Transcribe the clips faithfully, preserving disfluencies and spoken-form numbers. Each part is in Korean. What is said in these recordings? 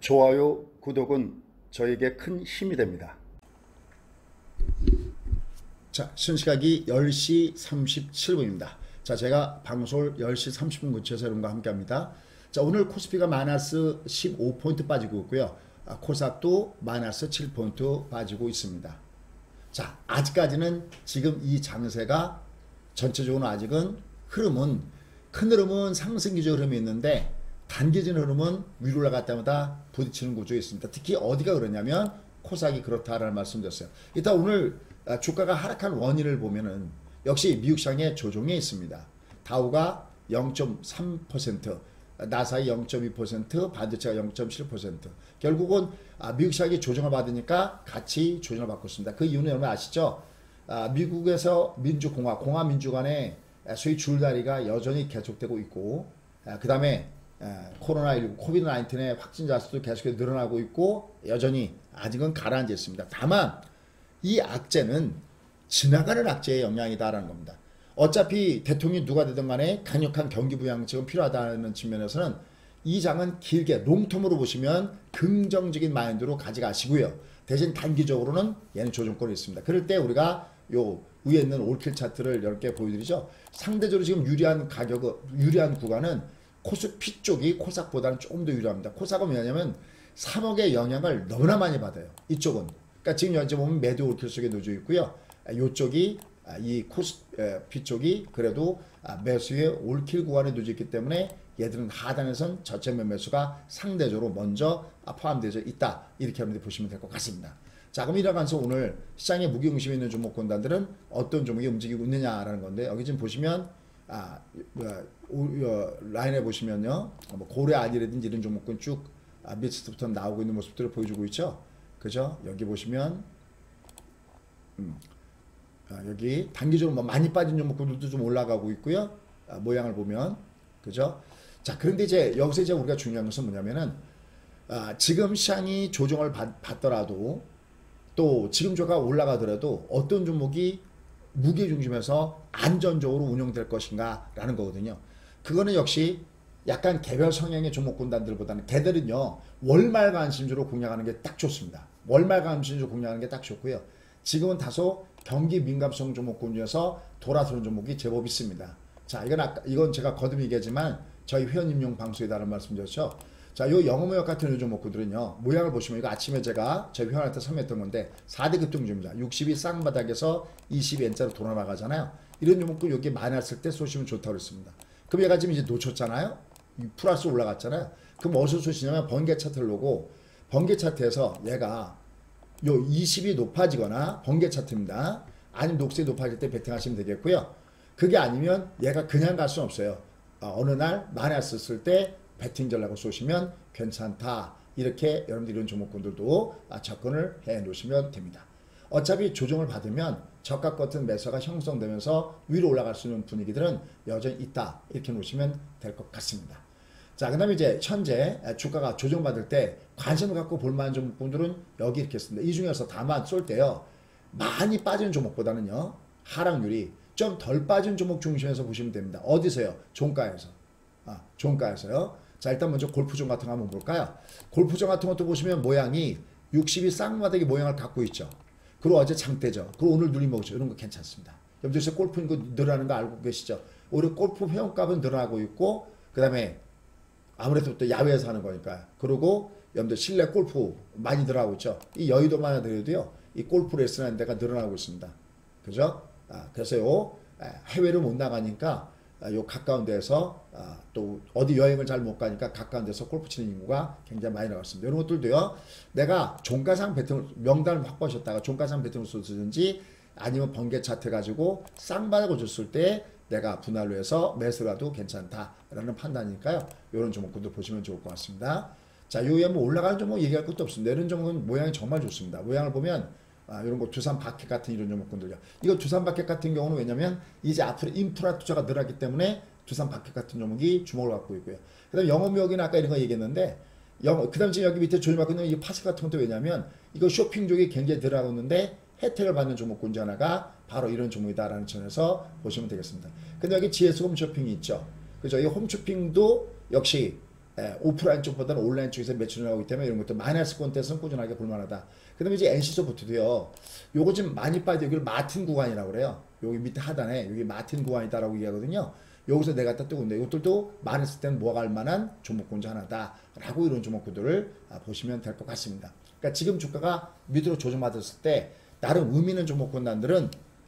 좋아요, 구독은 저에게 큰 힘이 됩니다. 자, 현시각이 열 시 삼십칠 분입니다. 자, 제가 방송을 열 시 삼십 분 근처에서 여러분과 함께 합니다. 자, 오늘 코스피가 마이너스 십오 포인트 빠지고 있고요. 아, 코스닥도 마이너스 칠 포인트 빠지고 있습니다. 자, 아직까지는 지금 이 장세가 전체적으로 아직은 흐름은, 큰 흐름은 상승기적 흐름이 있는데 단기적인 흐름은 위로 올라갈 때마다 부딪히는 구조에 있습니다. 특히 어디가 그러냐면 코스닥이 그렇다라는 말씀드렸어요. 일단 오늘 주가가 하락한 원인을 보면은 역시 미국 시장의 조정에 있습니다. 다우가 영 점 삼 퍼센트, 나스닥이 영 점 이 퍼센트, 반도체가 영 점 칠 퍼센트. 결국은 미국 시장이 조정을 받으니까 같이 조정을 받고 있습니다. 그 이유는 여러분 아시죠? 미국에서 민주공화, 공화민주 간의 소위 줄다리가 여전히 계속되고 있고, 그 다음에 코로나십구, 코비드 나인틴의 확진자 수도 계속 늘어나고 있고 여전히 아직은 가라앉아 있습니다. 다만 이 악재는 지나가는 악재의 영향이다라는 겁니다. 어차피 대통령이 누가 되든 간에 강력한 경기 부양책은 필요하다는 측면에서는 이 장은 길게 롱텀으로 보시면 긍정적인 마인드로 가져가시고요. 대신 단기적으로는 얘는 조정권이 있습니다. 그럴 때 우리가 요 위에 있는 올킬 차트를 이렇게 보여드리죠. 상대적으로 지금 유리한 가격, 유리한 구간은 코스피 쪽이 코스닥보다는 조금 더 유리합니다. 코스닥은 왜냐하면 삼억의 영향을 너무나 많이 받아요. 이쪽은. 그러니까 지금 현재 보면 매도 올킬 속에 놓여 있고요. 이쪽이 이 코스피 쪽이 그래도 매수의 올킬 구간에 놓여 있기 때문에 얘들은 하단에선 저점 매수가 상대적으로 먼저 포함되어 있다. 이렇게 여러분들이 보시면 될 것 같습니다. 자, 그럼 이러면서 오늘 시장에 무게중심이 있는 종목군단들은 어떤 종목이 움직이고 있느냐라는 건데, 여기 지금 보시면 아, 뭐야, 오, 어, 라인에 보시면요, 뭐 고래 아니라든지 이런 종목군 쭉 아, 밑부터 나오고 있는 모습들을 보여주고 있죠. 그죠? 여기 보시면 음, 아, 여기 단기적으로 뭐 많이 빠진 종목군들도 좀 올라가고 있고요. 아, 모양을 보면 그죠? 자, 그런데 이제 여기서 이제 우리가 중요한 것은 뭐냐면은 아, 지금 시장이 조정을 받, 받더라도 또 지금 주가가 올라가더라도 어떤 종목이 무게중심에서 안전적으로 운영될 것인가 라는 거거든요. 그거는 역시 약간 개별 성향의 종목군단들보다는 걔들은요 월말 관심주로 공략하는 게 딱 좋습니다. 월말 관심주로 공략하는 게 딱 좋고요. 지금은 다소 경기 민감성 종목군 중에서 돌아서는 종목이 제법 있습니다. 자, 이건 아까 이건 제가 거듭 얘기하지만 저희 회원님용 방송이다라는 말씀드렸죠. 자, 요 영어무역 같은 요 종목군들은요 모양을 보시면 이거 아침에 제가 저희 회원한테 설명했던 건데 사 대 급등주입니다. 육십이 쌍바닥에서 이십이 엔자로 돌아나가잖아요. 이런 종목군 여기 많이 왔을 때 쏘시면 좋다고 그랬습니다. 그럼 얘가 지금 이제 놓쳤잖아요. 플러스 올라갔잖아요. 그럼 어디서 쏘시냐면 번개 차트를 놓고 번개 차트에서 얘가 요 이십이 높아지거나 번개 차트입니다. 아니면 녹색이 높아질 때 베팅하시면 되겠고요. 그게 아니면 얘가 그냥 갈 수는 없어요. 어, 어느 날 많이 왔을 때 배팅 전략을 쏘시면 괜찮다. 이렇게 여러분들 이런 종목군들도 접근을 해 놓으시면 됩니다. 어차피 조정을 받으면 저가 같은 매수가 형성되면서 위로 올라갈 수 있는 분위기들은 여전히 있다. 이렇게 놓으시면 될 것 같습니다. 자, 그 다음에 이제 현재 주가가 조정받을 때 관심을 갖고 볼만한 종목군들은 여기 이렇게 있습니다. 이 중에서 다만 쏠 때요 많이 빠지는 종목보다는요 하락률이 좀 덜 빠진 종목 중심에서 보시면 됩니다. 어디서요? 종가에서. 아, 종가에서요. 자, 일단 먼저 골프종 같은 거 한번 볼까요? 골프종 같은 것도 보시면 모양이 육십이 쌍바닥의 모양을 갖고 있죠. 그리고 어제 장대죠. 그리고 오늘 눌림 먹었죠. 이런 거 괜찮습니다. 여러분들 골프 이거 늘어나는 거 알고 계시죠? 우리 골프 회원값은 늘어나고 있고, 그 다음에 아무래도 또 야외에서 하는 거니까. 그리고 여러분들 실내 골프 많이 늘어나고 있죠. 이 여의도만 하더라도요, 이 골프 레슨하는 데가 늘어나고 있습니다. 그죠? 아, 그래서 요 해외로 못 나가니까 요 가까운 데서 아, 또 어디 여행을 잘 못 가니까 가까운 데서 골프 치는 인구가 굉장히 많이 나왔습니다. 이런 것들도요 내가 종가상 배팅을 명단을 확보하셨다가 종가상 배팅을 쓰든지 아니면 번개 차트 가지고 쌍바닥을 줬을 때 내가 분할로 해서 매수라도 괜찮다라는 판단이니까요. 이런 종목군도 보시면 좋을 것 같습니다. 자, 요에 뭐 올라가는 종목 얘기할 것도 없습니다. 이런 종목은 모양이 정말 좋습니다. 모양을 보면 아, 이런 거 두산 바켓 같은 이런 종목군들요. 이거 두산 바켓 같은 경우는 왜냐면 이제 앞으로 인프라 투자가 늘어나기 때문에 두산 바켓 같은 종목이 주목을 받고 있고요. 그 다음 영업무역이나 아까 이런 거 얘기했는데, 영, 그 다음 지금 여기 밑에 조심받고 있는 이 파스 같은 것도 왜냐면 이거 쇼핑 쪽이 굉장히 들어가고 있는데 혜택을 받는 종목군 중 하나가 바로 이런 종목이다라는 점에서 보시면 되겠습니다. 근데 여기 지에스 홈쇼핑이 있죠. 그죠? 이 홈쇼핑도 역시 예, 오프라인 쪽보다는 온라인 쪽에서 매출이 나오기 때문에 이런 것도 마이너스 권대에서는 꾸준하게 볼만하다. 그 다음에 이제 엔씨소프트도요. 요거 좀 많이 빠져 여기를 마틴 구간이라고 그래요. 여기 밑에 하단에 여기 마틴 구간이다라고 얘기하거든요. 여기서 내가 딱 뜨고 있는데 이것들도 마이너스 때는 뭐가 할 만한 종목군 중 하나다라고 이런 종목군들을 보시면 될 것 같습니다. 그러니까 지금 주가가 밑으로 조정받았을 때 나름 의미 있는 종목군단들은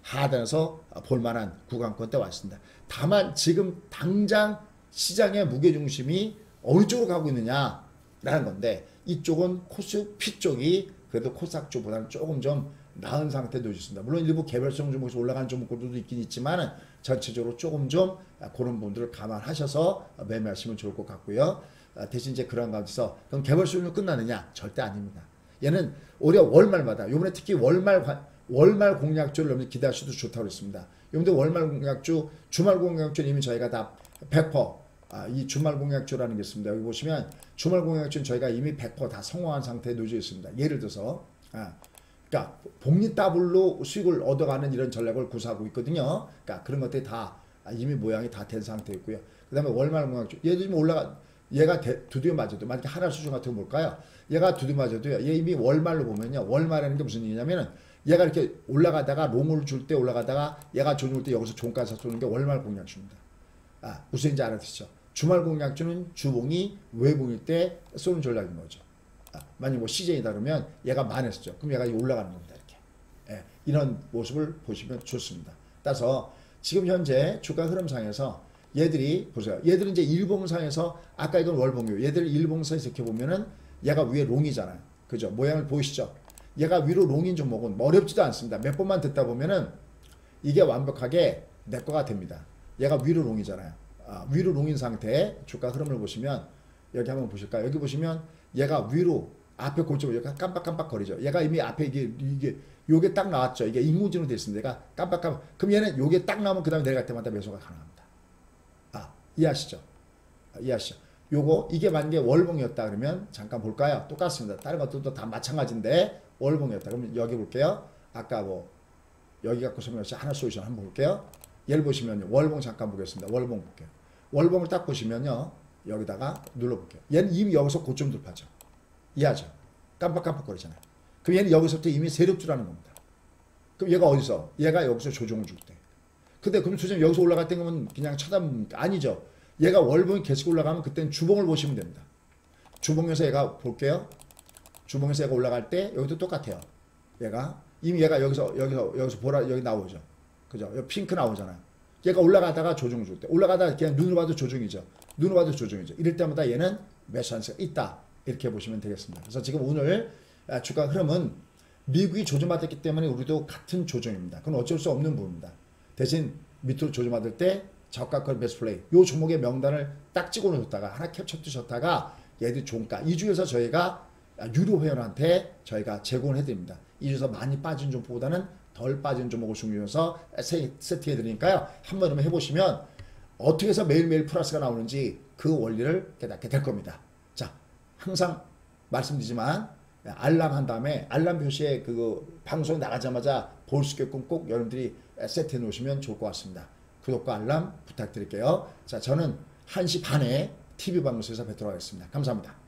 하단에서 볼만한 구간권대 왔습니다. 다만 지금 당장 시장의 무게중심이 어느 쪽으로 가고 있느냐라는 건데 이쪽은 코스피 쪽이 그래도 코스닥 쪽보다는 조금 좀 나은 상태에 놓여있습니다. 물론 일부 개별성 종목에서 올라가는 종목들도 있긴 있지만 전체적으로 조금 좀 그런 부분들을 감안하셔서 매매하시면 좋을 것 같고요. 대신 이제 그런 가운데서 그럼 개별성으로 끝나느냐? 절대 아닙니다. 얘는 올해 월말마다 요번에 특히 월말 월말 공약주를 여러분들 기대하셔도 좋다고 했습니다. 여러분들 월말 공약주, 주말 공약주는 이미 저희가 다 백 퍼센트 아, 이 주말 공약주라는 게 있습니다. 여기 보시면 주말 공약주는 저희가 이미 백 퍼센트 다 성공한 상태에 놓여 있습니다. 예를 들어서 아, 그러니까 복리 더블로 수익을 얻어가는 이런 전략을 구사하고 있거든요. 그러니까 그런 것들이 다 이미 모양이 다 된 상태였고요. 그 다음에 월말 공약주 얘도 지금 올라가 얘가 대, 두드려 맞아도 만약에 하나 수준 같은 거 볼까요? 얘가 두드려 맞아도요. 얘 이미 월말로 보면요. 월말이라는 게 무슨 얘기냐면은 얘가 이렇게 올라가다가 롱을 줄 때 올라가다가 얘가 조정을 때 여기서 종가에서 쏘는 게 월말 공약주입니다. 아, 무슨 얘기인지 알아듣시죠? 주말 공약주는 주봉이 외봉일 때 쏘는 전략인 거죠. 아, 만약 뭐 시즌이다 그러면 얘가 많았었죠. 그럼 얘가 올라가는 겁니다. 이렇게. 예, 이런 모습을 보시면 좋습니다. 따라서 지금 현재 주가 흐름상에서 얘들이 보세요. 얘들은 이제 일봉상에서 아까 이건 월봉이요. 얘들 일봉상에서 이렇게 보면은 얘가 위에 롱이잖아요. 그죠? 모양을 보이시죠? 얘가 위로 롱인 종목은 어렵지도 않습니다. 몇 번만 듣다 보면은 이게 완벽하게 내 거가 됩니다. 얘가 위로 롱이잖아요. 아, 위로 롱인 상태의 주가 흐름을 보시면 여기 한번 보실까요? 여기 보시면 얘가 위로 앞에 골조가 얘가 깜빡깜빡 거리죠. 얘가 이미 앞에 이게 이게 요게 딱 나왔죠. 이게 인공지능으로 되어 있습니다. 얘가 깜빡깜빡. 그럼 얘는 요게 딱 나오면 그 다음에 내려갈 때마다 매수가 가능합니다. 아, 이해하시죠? 아, 이해하시죠? 요거 이게 만약에 월봉이었다 그러면 잠깐 볼까요? 똑같습니다. 다른 것들도 다 마찬가지인데 월봉이었다. 그러면 여기 볼게요. 아까 뭐 여기 갖고 설명했죠. 하나 솔루션 한번 볼게요. 얘를 보시면요. 월봉 잠깐 보겠습니다. 월봉 볼게요. 월봉을 딱 보시면요. 여기다가 눌러볼게요. 얘는 이미 여기서 고점 돌파죠. 이해하죠? 깜빡깜빡거리잖아요. 그럼 얘는 여기서부터 이미 세력주라는 겁니다. 그럼 얘가 어디서? 얘가 여기서 조정을 줄 때. 근데 그럼 조정 여기서 올라갈 때 그러면 그냥 쳐다봅니까? 아니죠. 얘가 월봉이 계속 올라가면 그때는 주봉을 보시면 됩니다. 주봉에서 얘가 볼게요. 주봉에서 얘가 올라갈 때 여기도 똑같아요. 얘가 이미 얘가 여기서 여기서 여기서 보라 여기 나오죠. 그죠? 여기 핑크 나오잖아요. 얘가 올라가다가 조정 줄 때 올라가다가 그냥 눈으로 봐도 조정이죠. 눈으로 봐도 조정이죠. 이럴 때마다 얘는 매수 한세가 있다. 이렇게 보시면 되겠습니다. 그래서 지금 오늘 주가 흐름은 미국이 조정받았기 때문에 우리도 같은 조정입니다. 그건 어쩔 수 없는 부분입니다. 대신 밑으로 조정받을 때 저가권 매수 플레이 요 종목의 명단을 딱 찍어 놓았다가 하나 캡처 두셨다가 얘들 종가 이 중에서 저희가 유료 회원한테 저희가 제공을 해드립니다. 이 중에서 많이 빠진 종목보다는 덜 빠진 종목을 중요해서 세트해 드리니까요. 한번 그러면 해보시면 어떻게 해서 매일매일 플러스가 나오는지 그 원리를 깨닫게 될 겁니다. 자, 항상 말씀드리지만 알람 한 다음에 알람 표시에 그 방송 나가자마자 볼 수 있게끔 꼭 여러분들이 세트해 놓으시면 좋을 것 같습니다. 구독과 알람 부탁드릴게요. 자, 저는 한 시 반에 티비 방송에서 뵙도록 하겠습니다. 감사합니다.